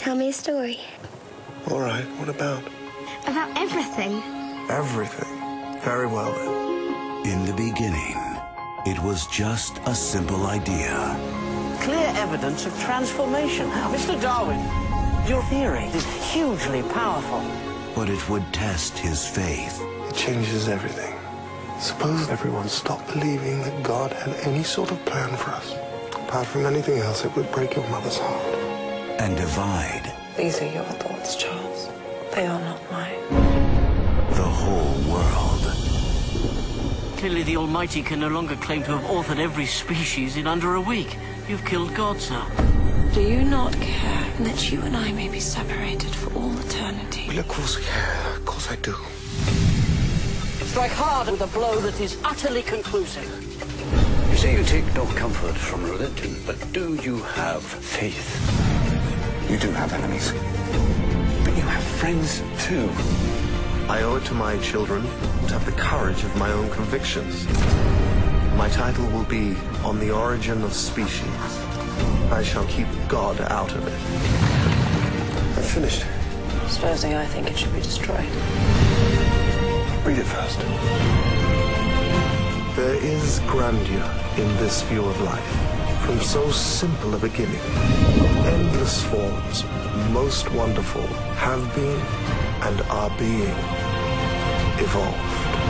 tell me a story? All right, what about? About everything. Everything. Very well, then. In the beginning, it was just a simple idea. Clear evidence of transformation. Mr. Darwin, your theory is hugely powerful. But it would test his faith. It changes everything. Suppose everyone stopped believing that God had any sort of plan for us. Apart from anything else, it would break your mother's heart. And divide. These are your thoughts, Charles. They are not mine. The whole world. Clearly the Almighty can no longer claim to have authored every species in under a week. You've killed God, sir. Do you not care that you and I may be separated for all eternity? Well, of course I care. Of course I do. Strike hard with a blow that is utterly conclusive. You say you take no comfort from religion, but do you have faith? You do have enemies. But you have friends, too. I owe it to my children to have the courage of my own convictions. My title will be On the Origin of Species. I shall keep God out of it. I've finished. Supposing I think it should be destroyed. Read it first. There is grandeur in this view of life. From so simple a beginning, endless forms, most wonderful, have been and are being evolved.